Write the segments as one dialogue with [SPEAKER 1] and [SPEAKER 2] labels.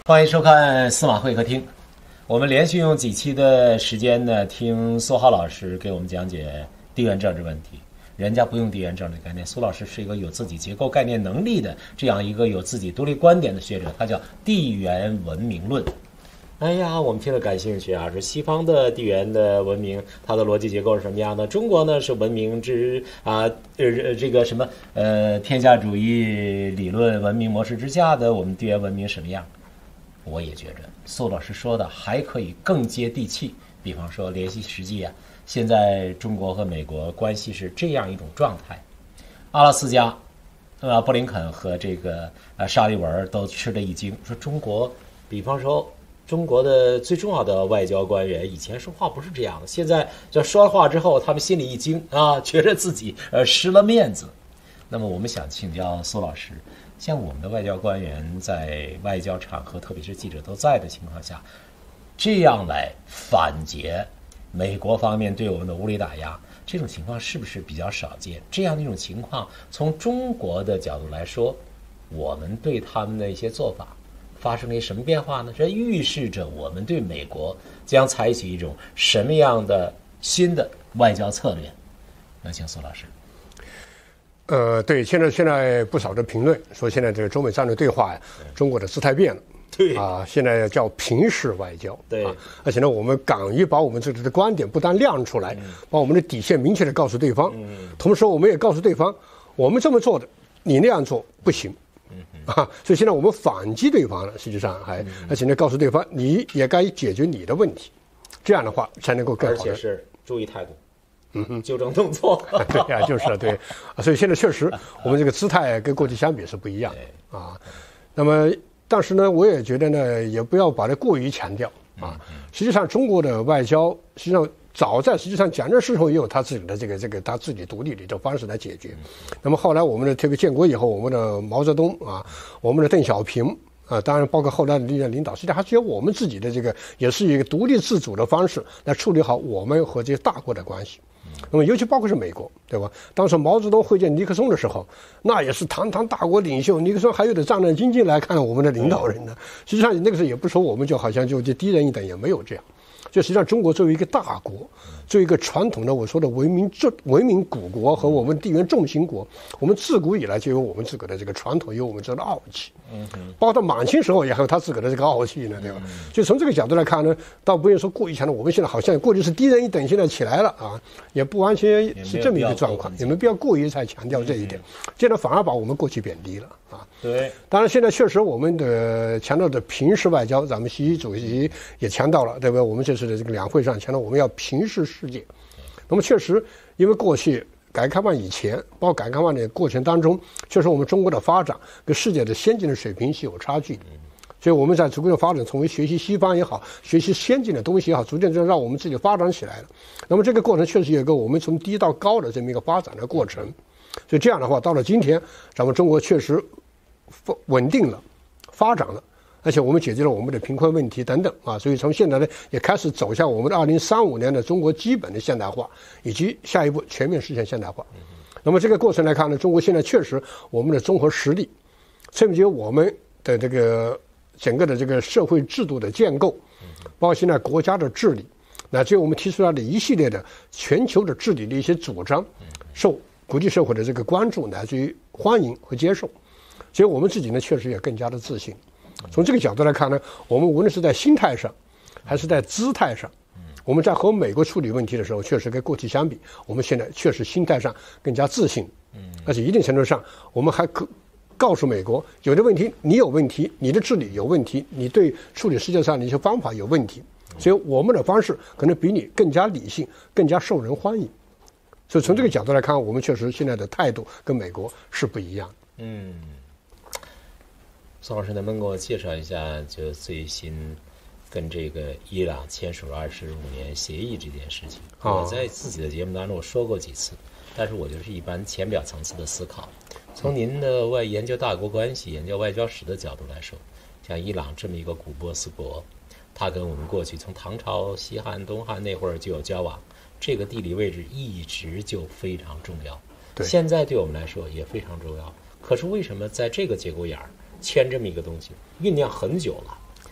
[SPEAKER 1] 欢迎收看司马会客厅。我们连续用几期的时间呢，听苏浩老师给我们讲解地缘政治问题。人家不用地缘政治概念，苏老师是一个有自己结构概念能力的这样一个有自己独立观点的学者，他叫地缘文明论。哎呀，我们听了感兴趣啊！说西方的地缘的文明，它的逻辑结构是什么样的？中国呢是文明之这个什么天下主义理论文明模式之下的我们地缘文明什么样？我也觉着苏老师说的还可以更接地气。比方说联系实际啊，现在中国和美国关系是这样一种状态，阿拉斯加布林肯和这个沙利文都吃了一惊，说中国，比方说中国的最重要的外交官员以前说话不是这样的，现在就说了话之后，他们心里一惊啊，觉得自己失了面子。那么我们想请教苏老师，像我们的外交官员在外交场合，特别是记者都在的情况下，这样来反诘美国方面对我们的无理打压，这种情况是不是比较少见？这样的一种情况，从中国的角度来说，我们对他们的一些做法发生了什么变化呢？这预示着我们对美国将采取一种什么样的新的外交策略？那请苏老师。
[SPEAKER 2] 对，现在不少的评论说，现在这个中美战略对话呀，中国的姿态变了。
[SPEAKER 1] 对
[SPEAKER 2] 现在叫平视外交。
[SPEAKER 1] 对
[SPEAKER 2] 而且呢，我们敢于把我们这里的观点不但亮出来，把我们的底线明确的告诉对方，同时我们也告诉对方，我们这么做的，你那样做不行。所以现在我们反击对方了，实际上而且呢，告诉对方你也该解决你的问题，这样的话才能够更好的，
[SPEAKER 1] 而且是注意态度。纠正动作。
[SPEAKER 2] 对呀，就是对，所以现在确实我们这个姿态跟过去相比是不一样啊。那么，但是呢，我也觉得呢，也不要把它过于强调啊。实际上，中国的外交实际上早在实际上蒋介石时候也有他自己的这个他自己独立的这方式来解决。那么后来我们的特别建国以后，我们的毛泽东啊，我们的邓小平。当然包括后来的历任领导，实际上还是有我们自己的这个，也是一个独立自主的方式来处理好我们和这些大国的关系。那么尤其包括是美国，对吧？当时毛泽东会见尼克松的时候，那也是堂堂大国领袖，尼克松还有点战战兢兢来看我们的领导人呢。实际上那个时候也不说我们就好像就低人一等，也没有这样。就实际上中国作为一个大国，作为一个传统的我说的文明古国和我们地缘重心国，我们自古以来就有我们自个的这个传统，有我们这个傲气。包括到满清时候也还有他自个的这个傲气呢，对吧？所以从这个角度来看呢，倒不用说过于强调，我们现在好像过去是低人一等，现在起来了啊，也不完全是这么一个状况，也没必要过于才强调这一点，这样反而把我们过去贬低了啊。
[SPEAKER 1] 对，
[SPEAKER 2] 当然现在确实我们的强调的平视外交，咱们习主席也强调了，对不对？我们这次的这个两会上强调我们要平视世界。那么确实，因为过去改革开放以前，包括改革开放的过程当中，确实我们中国的发展跟世界的先进的水平是有差距的。所以我们在逐渐发展，从学习西方也好，学习先进的东西也好，逐渐就让我们自己发展起来了。那么这个过程确实有一个我们从低到高的这么一个发展的过程。所以这样的话，到了今天，咱们中国确实稳定了，发展了。而且我们解决了我们的贫困问题等等啊，所以从现在呢，也开始走向我们的2035年的中国基本的现代化，以及下一步全面实现现代化。那么这个过程来看呢，中国现在确实我们的综合实力，甚至于我们的这个整个的这个社会制度的建构，包括现在国家的治理，乃至于我们提出来的一系列的全球的治理的一些主张，受国际社会的这个关注，乃至于欢迎和接受。所以我们自己呢，确实也更加的自信。从这个角度来看呢，我们无论是在心态上，还是在姿态上，我们在和美国处理问题的时候，确实跟过去相比，我们现在确实心态上更加自信。而且一定程度上，我们还可告诉美国，有的问题你有问题，你的治理有问题，你对处理世界上的一些方法有问题，所以我们的方式可能比你更加理性，更加受人欢迎。所以从这个角度来看，我们确实现在的态度跟美国是不一样的。
[SPEAKER 1] 宋老师能不能给我介绍一下，就最新跟这个伊朗签署了25年协议这件事情？我在自己的节目当中我说过几次，但是我就是一般浅表层次的思考。从您的研究大国关系、研究外交史的角度来说，像伊朗这么一个古波斯国，它跟我们过去从唐朝、西汉、东汉那会儿就有交往，这个地理位置一直就非常重要。现在对我们来说也非常重要。可是为什么在这个节骨眼儿签这么一个东西，酝酿很久了，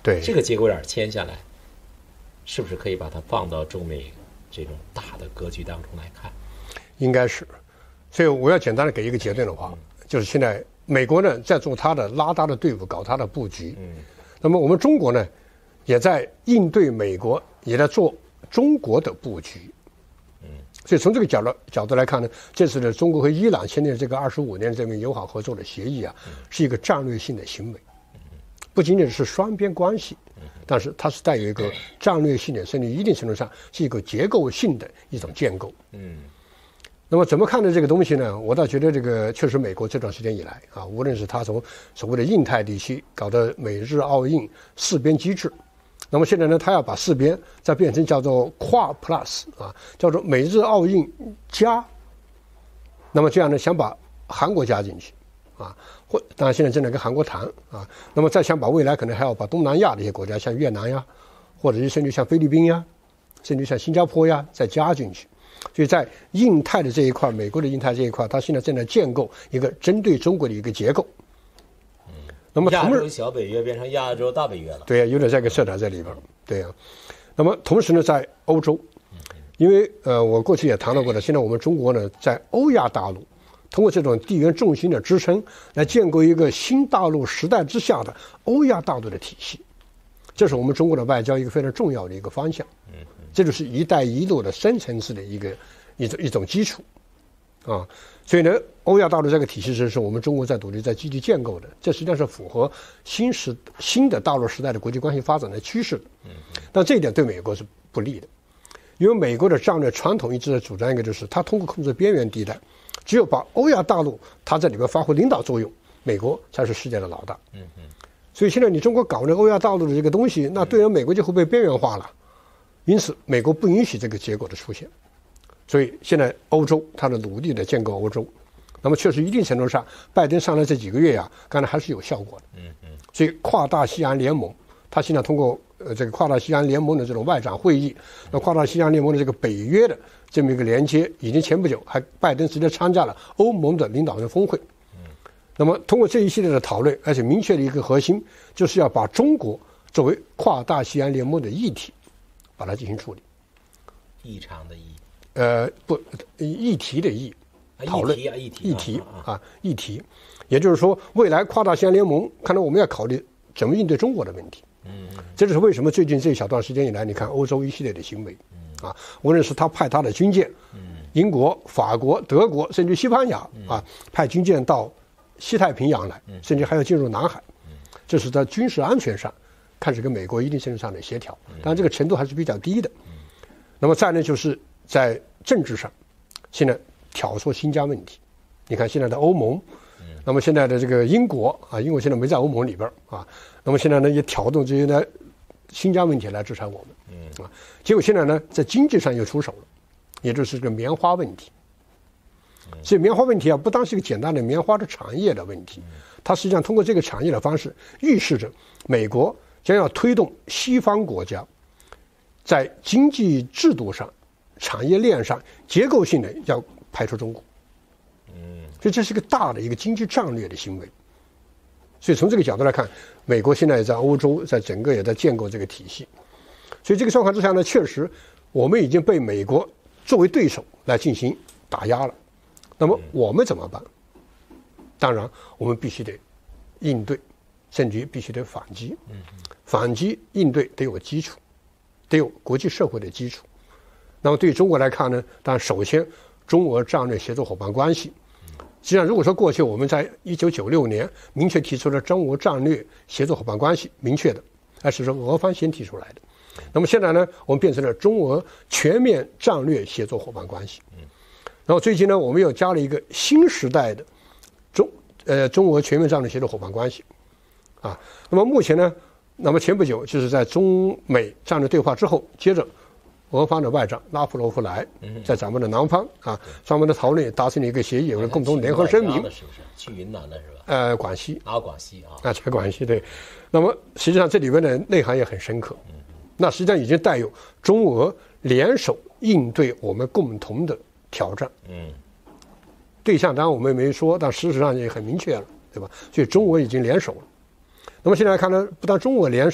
[SPEAKER 2] 对，
[SPEAKER 1] 这个节骨眼签下来，是不是可以把它放到中美这种大的格局当中来看？
[SPEAKER 2] 应该是。所以我要简单的给一个结论的话，就是现在美国呢在做它的拉大的队伍，搞它的布局。那么我们中国呢，也在应对美国，也在做中国的布局。所以从这个角度来看呢，这次的中国和伊朗签订这个25年这份友好合作的协议啊，是一个战略性的行为，不仅仅是双边关系，但是它是带有一个战略性的，甚至一定程度上是一个结构性的一种建构。那么怎么看待这个东西呢？我倒觉得这个确实美国这段时间以来啊，无论是它从所谓的印太地区搞的美日澳印四边机制，那么现在呢，它要把四边再变成叫做跨 plus 啊，叫做美日澳印加，那么这样呢，想把韩国加进去啊，当然现在正在跟韩国谈啊，那么再想把未来可能还要把东南亚的一些国家，像越南呀，或者是甚至像菲律宾呀，甚至像新加坡呀，再加进去。所以在印太的这一块，美国的印太这一块，它现在正在建构一个针对中国的一个结构。那么
[SPEAKER 1] 亚洲小北约变成亚洲大北约了。
[SPEAKER 2] 对呀，有点这个色彩在里边。对呀，那么同时呢，在欧洲，因为我过去也谈到过的，现在我们中国呢，在欧亚大陆，通过这种地缘重心的支撑，来建构一个新大陆时代之下的欧亚大陆的体系，这是我们中国的外交一个非常重要的一个方向。这就是“一带一路”的深层次的一种基础，啊，所以呢，欧亚大陆这个体系是我们中国在努力在积极建构的，这实际上是符合新的大陆时代的国际关系发展的趋势的。但这一点对美国是不利的，因为美国的战略传统一直在主张一个，就是它通过控制边缘地带，只有把欧亚大陆它在里面发挥领导作用，美国才是世界的老大。所以现在你中国搞那欧亚大陆的这个东西，那对人美国就会被边缘化了。因此，美国不允许这个结果的出现，所以现在欧洲它的努力的建构欧洲，那么确实一定程度上，拜登上来这几个月呀，刚才还是有效果的。所以跨大西洋联盟，他现在通过这个跨大西洋联盟的这种外长会议，那跨大西洋联盟的这个北约的这么一个连接，已经前不久拜登直接参加了欧盟的领导人峰会。那么通过这一系列的讨论，而且明确的一个核心，就是要把中国作为跨大西洋联盟的议题，把它进行处理。
[SPEAKER 1] 异常的异，
[SPEAKER 2] 不，议题的议，讨论议题，也就是说，未来跨大西洋联盟，看来我们要考虑怎么应对中国的问题。这就是为什么最近这一小段时间以来，你看欧洲一系列的行为，啊，无论是他派他的军舰，英国、法国、德国，甚至西班牙啊，派军舰到西太平洋来，甚至还要进入南海，这是在军事安全上开始跟美国一定程度上的协调，当然这个程度还是比较低的。那么再呢，就是在政治上，现在挑唆新疆问题。你看现在的欧盟，那么现在的这个英国啊，英国现在没在欧盟里边啊，那么现在呢也挑动这些呢新疆问题来制裁我们，结果现在呢在经济上又出手了，也就是这个棉花问题。所以棉花问题啊，不单是一个简单的棉花的产业的问题，它实际上通过这个产业的方式，预示着美国将要推动西方国家在经济制度上、产业链上结构性的要排除中国。所以这是一个大的一个经济战略的行为。所以从这个角度来看，美国现在也在欧洲，在整个也在建构这个体系。所以这个状况之下呢，确实我们已经被美国作为对手来进行打压了。那么我们怎么办？当然，我们必须得应对，甚至于必须得反击。反击应对得有基础，得有国际社会的基础。那么对于中国来看呢，当然首先中俄战略协作伙伴关系。实际上，如果说过去我们在1996年明确提出了中俄战略协作伙伴关系，明确的，而是说俄方先提出来的。那么现在呢，我们变成了中俄全面战略协作伙伴关系。然后最近呢，我们又加了一个新时代的中俄全面战略协作伙伴关系，啊，那么目前呢，那么前不久就是在中美战略对话之后，接着俄方的外长拉夫罗夫来，在咱们的南方啊，双方的讨论达成了一个协议，有了共同联合声明。
[SPEAKER 1] 是不是去云南的是吧？
[SPEAKER 2] 广西
[SPEAKER 1] 广西
[SPEAKER 2] 在广西对。那么实际上这里面的内涵也很深刻，那实际上已经带有中俄联手应对我们共同的挑战。对象当然我们没说，但事实上也很明确了，对吧？所以中俄已经联手了。那么现在看呢，不但中俄联手，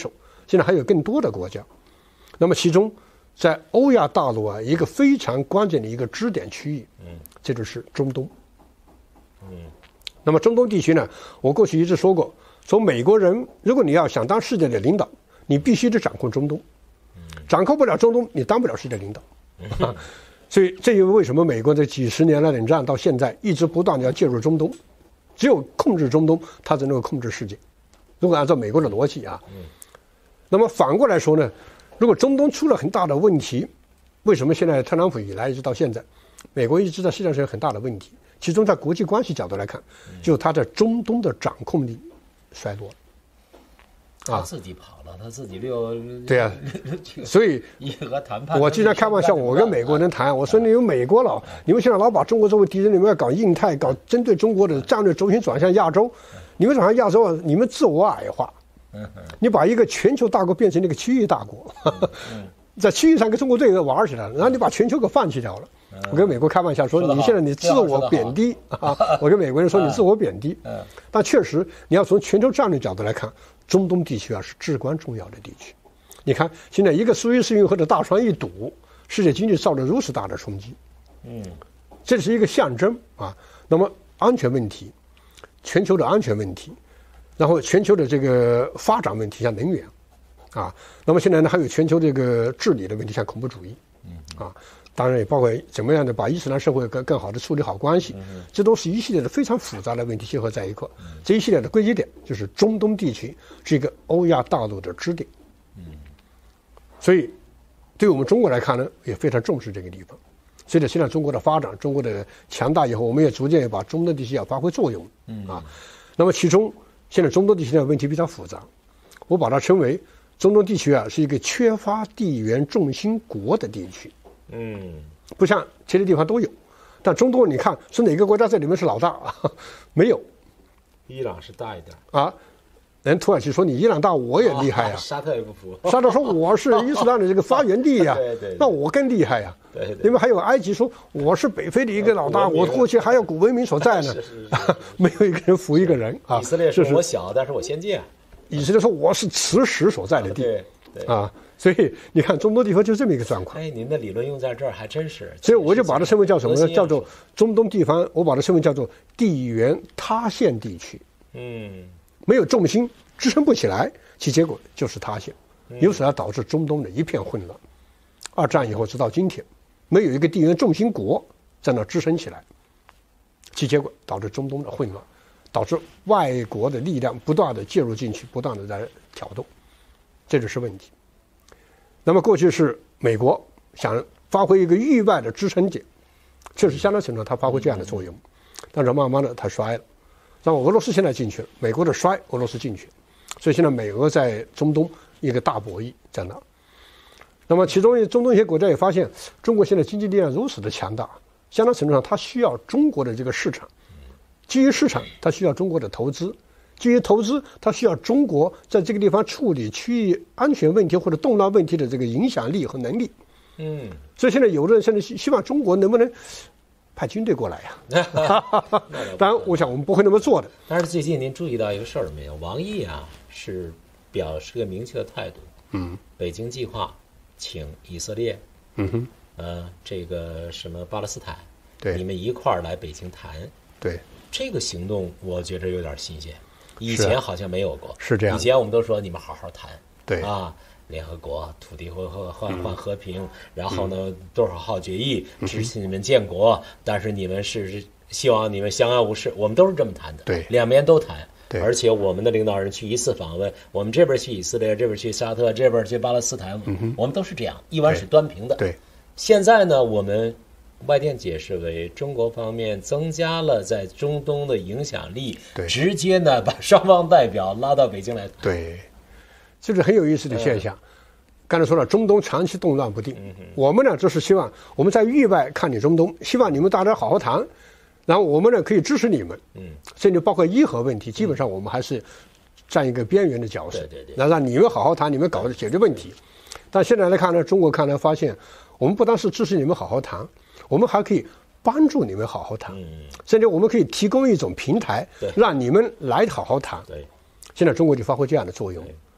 [SPEAKER 2] 现在还有更多的国家。那么其中在欧亚大陆啊，一个非常关键的一个支点区域，这就是中东。那么中东地区呢，我过去一直说过，说美国人如果你要想当世界的领导，你必须得掌控中东，掌控不了中东，你当不了世界领导。所以这就是为什么美国这几十年来冷战到现在一直不断的要介入中东，只有控制中东，它才能够控制世界。如果按照美国的逻辑啊，那么反过来说呢，如果中东出了很大的问题，为什么现在特朗普以来一直到现在，美国一直在世界上有很大的问题？其中在国际关系角度来看，就是他在中东的掌控力衰落了。
[SPEAKER 1] 他自己跑了，他自己
[SPEAKER 2] 对啊，所以
[SPEAKER 1] 伊核谈判，
[SPEAKER 2] 我经常开玩笑，我跟美国人谈，我说你们美国你们现在老把中国作为敌人，你们要搞印太，搞针对中国的战略轴心转向亚洲，你们转向亚洲啊，你们自我矮化，你把一个全球大国变成了一个区域大国，在区域上跟中国队玩起来了，然后你把全球给放弃掉了。我跟美国开玩笑说，你现在你自我贬低啊！我跟美国人说你自我贬低，但确实你要从全球战略角度来看，中东地区啊是至关重要的地区。你看现在一个苏伊士运河的大船一堵，世界经济受了如此大的冲击，这是一个象征啊。那么安全问题，全球的安全问题，然后全球的这个发展问题，像能源啊，那么现在呢还有全球这个治理的问题，像恐怖主义啊。当然也包括怎么样的把伊斯兰社会更好的处理好关系，这都是一系列的非常复杂的问题结合在一块。这一系列的归结点就是中东地区是一个欧亚大陆的支点。所以对我们中国来看呢，也非常重视这个地方。随着现在中国的发展，中国的强大以后，我们也逐渐把中东地区要发挥作用啊。那么其中现在中东地区的问题比较复杂，我把它称为中东地区啊是一个缺乏地缘重心国的地区。不像其他地方都有，但中东你看是哪个国家在里面是老大啊？没有，
[SPEAKER 1] 伊朗是大一点
[SPEAKER 2] 啊。人土耳其说你伊朗大，我也厉害呀。
[SPEAKER 1] 沙特也不服，
[SPEAKER 2] 沙特说我是伊斯兰的这个发源地呀，那我更厉害呀。因为还有埃及说我是北非的一个老大，我过去还有古文明所在呢。没有一个人服一个人啊。
[SPEAKER 1] 以色列说我小，但是我先进。
[SPEAKER 2] 以色列说我是磁石所在的地啊。所以你看，中东地方就这么一个状况。
[SPEAKER 1] 哎，您的理论用在这儿还真是。
[SPEAKER 2] 所以我就把它称为叫什么呢？叫做中东地方，我把它称为叫做地缘塌陷地区。没有重心，支撑不起来，其结果就是塌陷，由此而导致中东的一片混乱。二战以后直到今天，没有一个地缘重心国在那支撑起来，其结果导致中东的混乱，导致外国的力量不断的介入进去，不断的在挑动，这就是问题。那么过去是美国想发挥一个域外的支撑点，确实相当程度它发挥这样的作用，但是慢慢的它衰了，然后俄罗斯现在进去了，美国的衰，俄罗斯进去了，所以现在美俄在中东一个大博弈在那。那么其中中东一些国家也发现，中国现在经济力量如此的强大，相当程度上它需要中国的这个市场，基于市场它需要中国的投资。基于投资，它需要中国在这个地方处理区域安全问题或者动乱问题的这个影响力和能力。所以现在有的人甚至希望中国能不能派军队过来呀？当然，我想我们不会那么做的。
[SPEAKER 1] 但是最近您注意到一个事儿没有？王毅啊是表示个明确的态度。北京计划请以色列，这个什么巴勒斯坦，你们一块儿来北京谈。
[SPEAKER 2] 对，
[SPEAKER 1] 这个行动我觉着有点新鲜。以前好像没有过，
[SPEAKER 2] 是这样。
[SPEAKER 1] 以前我们都说你们好好谈，
[SPEAKER 2] 对
[SPEAKER 1] 啊，联合国土地换和平，然后呢多少号决议支持你们建国，但是你们是希望你们相安无事，我们都是这么谈的，
[SPEAKER 2] 对，
[SPEAKER 1] 两边都谈，
[SPEAKER 2] 对，
[SPEAKER 1] 而且我们的领导人去一次访问，我们这边去以色列，这边去沙特，这边去巴勒斯坦，我们都是这样一碗水端平的，
[SPEAKER 2] 对。
[SPEAKER 1] 现在呢，我们外电解释为中国方面增加了在中东的影响力，直接呢把双方代表拉到北京来。
[SPEAKER 2] 对，这是很有意思的现象。刚才说了，中东长期动乱不定，我们呢就是希望我们在域外看你中东，希望你们大家好好谈，然后我们呢可以支持你们，甚至包括伊核问题，基本上我们还是占一个边缘的角色，然后让你们好好谈，你们搞解决问题。但现在来看呢，中国看来发现，我们不单是支持你们好好谈，我们还可以帮助你们好好谈，甚至我们可以提供一种平台，让你们来好好谈。现在中国就发挥这样的作用，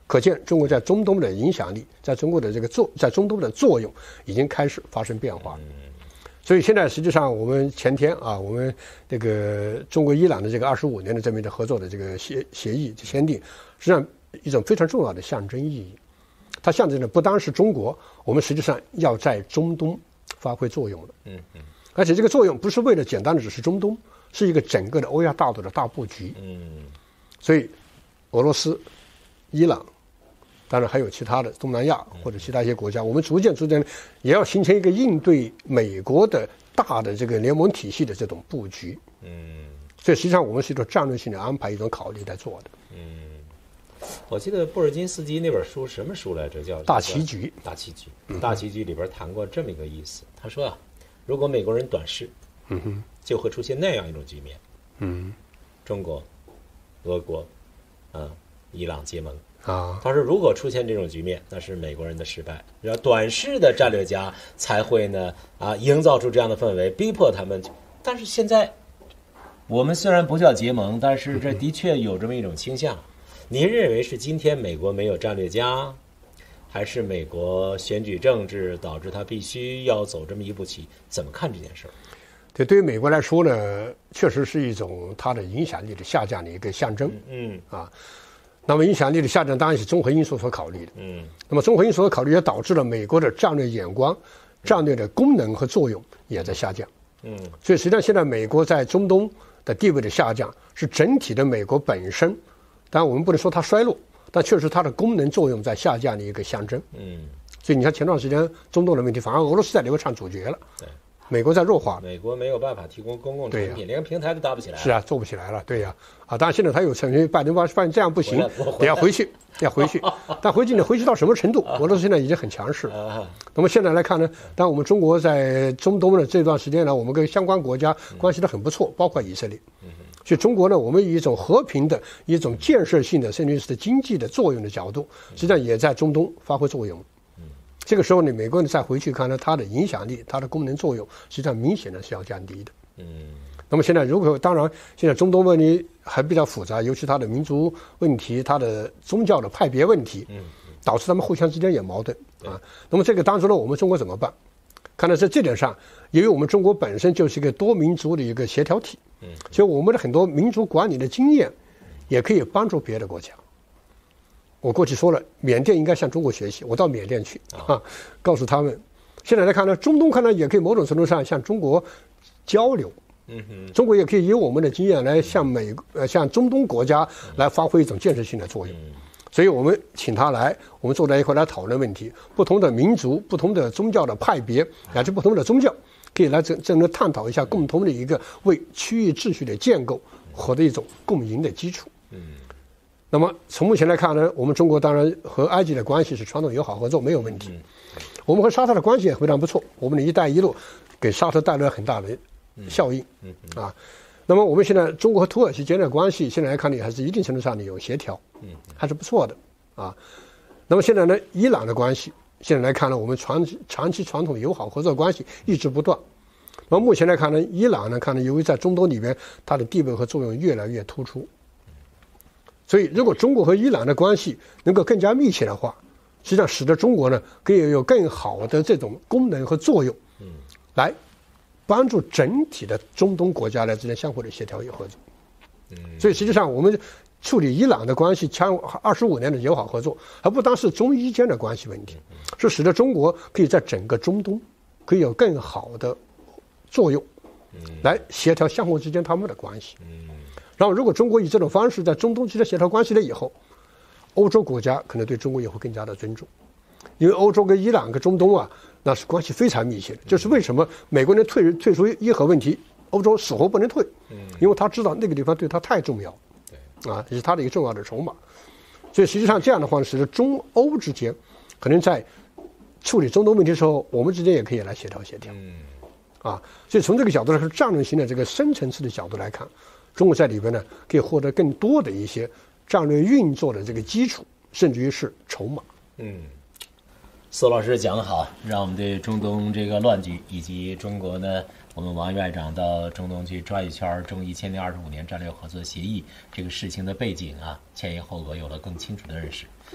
[SPEAKER 2] 可见中国在中东的影响力，在中国的在中东的作用已经开始发生变化了。所以现在实际上我们前天啊，我们这个中国伊朗的这个25年的这么一个合作的这个协议签订，实际上一种非常重要的象征意义。它象征的不单是中国，我们实际上要在中东发挥作用的。而且这个作用不是为了简单的只是中东，是一个整个的欧亚大陆的大布局。所以俄罗斯、伊朗，当然还有其他的东南亚或者其他一些国家，我们逐渐也要形成一个应对美国的大的这个联盟体系的这种布局。所以实际上我们是一种战略性的安排，一种考虑在做的。
[SPEAKER 1] 我记得布尔津斯基那本书什么书来着？叫《
[SPEAKER 2] 大棋局》。
[SPEAKER 1] 大棋局，大棋局里边谈过这么一个意思。他说啊，如果美国人短视，就会出现那样一种局面。中国、俄国、伊朗结盟。他说，如果出现这种局面，那是美国人的失败。然后短视的战略家才会呢营造出这样的氛围，逼迫他们。但是现在，我们虽然不叫结盟，但是这的确有这么一种倾向。您认为是今天美国没有战略家，还是美国选举政治导致他必须要走这么一步棋？怎么看这件事儿？
[SPEAKER 2] 对于美国来说呢，确实是一种它的影响力的下降的一个象征。那么影响力的下降当然是综合因素所考虑的。那么综合因素所考虑也导致了美国的战略眼光、战略的功能和作用也在下降。所以实际上现在美国在中东的地位的下降，是整体的美国本身，当然我们不能说它衰落，但确实它的功能作用在下降的一个象征。所以你看前段时间中东的问题，反而俄罗斯在里面唱主角了。美国在弱化，
[SPEAKER 1] 美国没有办法提供公共产品，连平台都搭不起来。
[SPEAKER 2] 是啊，做不起来了。对呀，当然现在他有承认，拜登发现这样不行，得要回去，要回去。但回去到什么程度？俄罗斯现在已经很强势了。那么现在来看呢，当我们中国在中东的这段时间呢，我们跟相关国家关系都很不错，包括以色列。所以中国呢，我们以一种和平的、一种建设性的，甚至是经济的作用的角度，实际上也在中东发挥作用。这个时候呢，美国呢再回去看呢，它的影响力、它的功能作用，实际上明显的是要降低的。那么现在当然现在中东问题还比较复杂，尤其它的民族问题、它的宗教的派别问题，导致他们互相之间也矛盾啊。那么这个当中呢，我们中国怎么办？看到在这点上，因为我们中国本身就是一个多民族的一个协调体，所以我们的很多民族管理的经验，也可以帮助别的国家。我过去说了，缅甸应该向中国学习，我到缅甸去告诉他们。现在来看呢，中东看呢也可以某种程度上向中国交流。中国也可以以我们的经验来向中东国家来发挥一种建设性的作用。所以我们请他来，我们坐在一块来讨论问题。不同的民族、不同的宗教的派别，乃至不同的宗教，可以来真的探讨一下共同的一个为区域秩序的建构和的一种共赢的基础。那么从目前来看呢，我们中国当然和埃及的关系是传统友好合作，没有问题。我们和沙特的关系也非常不错，我们的一带一路给沙特带来了很大的效应。那么我们现在中国和土耳其间的关系，现在来看呢，还是一定程度上的有协调，还是不错的那么现在呢，伊朗的关系现在来看呢，我们长期传统友好合作关系一直不断。那么目前来看呢，伊朗呢看呢，由于在中东里边，它的地位和作用越来越突出。所以，如果中国和伊朗的关系能够更加密切的话，实际上使得中国呢可以有更好的这种功能和作用，来帮助整体的中东国家之间相互的协调与合作。所以实际上我们处理伊朗的关系，签25年的友好合作，还不单是中伊间的关系问题，是使得中国可以在整个中东可以有更好的作用，来协调相互之间他们的关系。然后，如果中国以这种方式在中东之间协调关系了以后，欧洲国家可能对中国也会更加的尊重，因为欧洲跟伊朗跟中东那是关系非常密切的。就是为什么美国人退出伊核问题，欧洲死活不能退，因为他知道那个地方对他太重要，也是他的一个重要的筹码。所以实际上这样的话，使得中欧之间可能在处理中东问题的时候，我们之间也可以来协调。所以从这个角度来说，战略性的这个深层次的角度来看，中国在里边呢，可以获得更多的一些战略运作的这个基础，甚至于是筹码。
[SPEAKER 1] 苏老师讲得好，让我们对中东这个乱局，以及中国呢，我们王院长到中东去转一圈，中伊签订25年战略合作协议这个事情的背景前因后果有了更清楚的认识。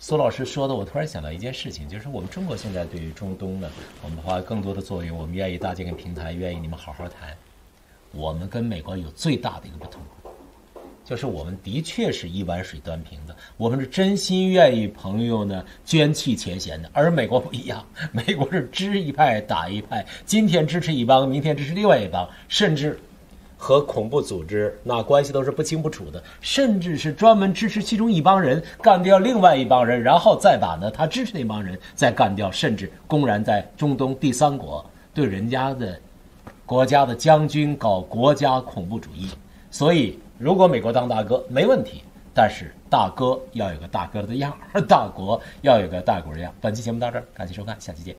[SPEAKER 1] 苏老师说的，我突然想到一件事情，就是我们中国现在对于中东呢，我们花更多的作用，我们愿意搭建个平台，愿意你们好好谈。我们跟美国有最大的一个不同，就是我们的确是一碗水端平的，我们是真心愿意朋友呢捐弃前嫌的，而美国不一样，美国是支一派打一派，今天支持一帮，明天支持另外一帮，甚至和恐怖组织那关系都是不清不楚的，甚至是专门支持其中一帮人干掉另外一帮人，然后再把呢他支持那帮人再干掉，甚至公然在中东第三国对人家的国家的将军搞国家恐怖主义。所以如果美国当大哥没问题，但是大哥要有个大哥的样，大国要有个大国的样。本期节目到这儿，感谢收看，下期见。